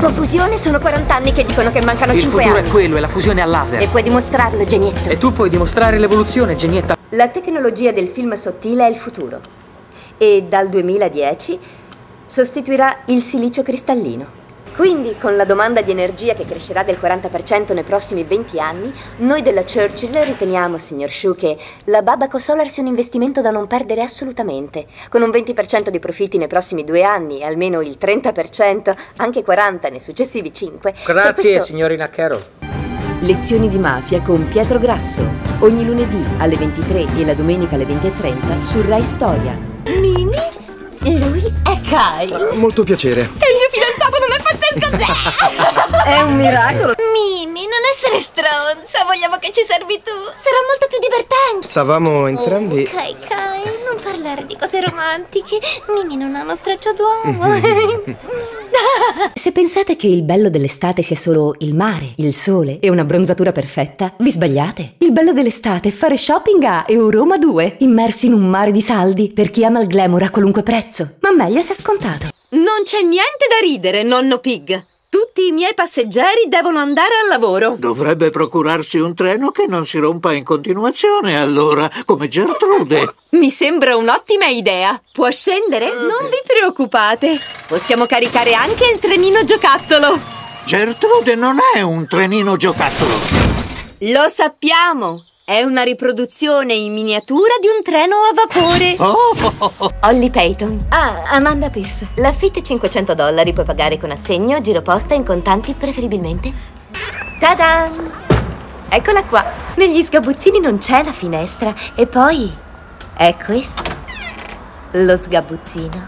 tua fusione sono 40 anni che dicono che mancano 5 anni. Il futuro è quello, è la fusione a laser. E puoi dimostrarlo, genietto. E tu puoi dimostrare l'evoluzione, genietta. La tecnologia del film sottile è il futuro. E dal 2010 sostituirà il silicio cristallino. Quindi, con la domanda di energia che crescerà del 40% nei prossimi 20 anni, noi della Churchill riteniamo, signor Shu, che la Babaco Solar sia un investimento da non perdere assolutamente. Con un 20% di profitti nei prossimi 2 anni e almeno il 30%, anche 40% nei successivi 5. Grazie, signorina Carol. Lezioni di mafia con Pietro Grasso. Ogni lunedì alle 23 e la domenica alle 20:30 su Rai Storia. Mimi, lui è Kyle. Molto piacere. E il mio fidanzato non è pazzesco? È un miracolo. Mimi, non essere stronza, vogliamo che ci servi tu. Sarà molto più divertente. Stavamo entrambi... Ok, Kyle, non parlare di cose romantiche. Mimi non ha uno straccio d'uomo. Se pensate che il bello dell'estate sia solo il mare, il sole e una bronzatura perfetta, vi sbagliate. Il bello dell'estate è fare shopping a Euroma 2, immersi in un mare di saldi per chi ama il glamour a qualunque prezzo. Ma meglio se è scontato. Non c'è niente da ridere, nonno Pig. Tutti i miei passeggeri devono andare al lavoro. Dovrebbe procurarsi un treno che non si rompa in continuazione, allora, come Gertrude. Mi sembra un'ottima idea. Può scendere? Non vi preoccupate. Possiamo caricare anche il trenino giocattolo. Gertrude non è un trenino giocattolo. Lo sappiamo. È una riproduzione in miniatura di un treno a vapore. Holly Payton. Ah, Amanda Pierce. L'affitto è $500, puoi pagare con assegno, giro posta, in contanti preferibilmente. Ta-dan! Eccola qua. Negli sgabuzzini non c'è la finestra. E poi è questo. Lo sgabuzzino.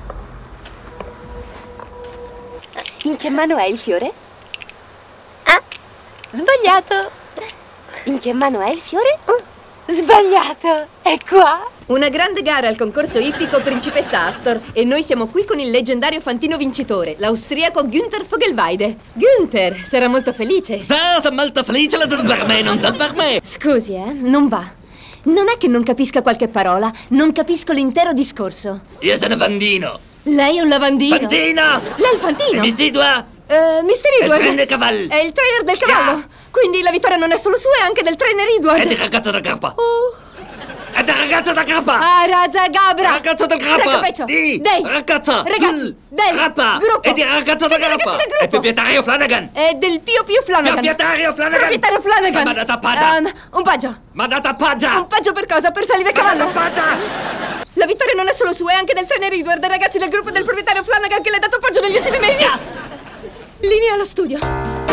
In che mano è il fiore? Ah, sbagliato. In che mano è il fiore? Sbagliato! È qua! Una grande gara al concorso ippico Principessa Astor. E noi siamo qui con il leggendario fantino vincitore, l'austriaco Günther Vogelweide. Günther, sarà molto felice. Sono molto felice, per me, non so per me. Scusi, non va. Non è che non capisca qualche parola, non capisco l'intero discorso. Io sono Fantino. Lei è un lavandino. Fantino! Lei è il fantino? E mi sti tua? Mister È il Edward trainer del cavallo. è il trainer del cavallo. Yeah. Quindi la vittoria non è solo sua, è anche del trainer Edward. È del ragazzo da cappa. Oh. È del ragazzo da cappa. Araza Gabra. Ragazzo del cappa. Dei. Ragazzo. Ragazzi. Del. Cappa. Gruppo. E di ragazzo da cappa. È proprietario Flanagan. È del Pio Flanagan. Proprietario Flanagan. Proprietario Flanagan. Ma data paggia. Un paggio. Ma data paggia. Un paggio per cosa? Per salire a cavallo. Ma data paggia. La vittoria non è solo sua, è anche del trainer Edward, ragazzi del gruppo del proprietario Flanagan che le ha dato appoggio negli ultimi mesi. Linea allo studio.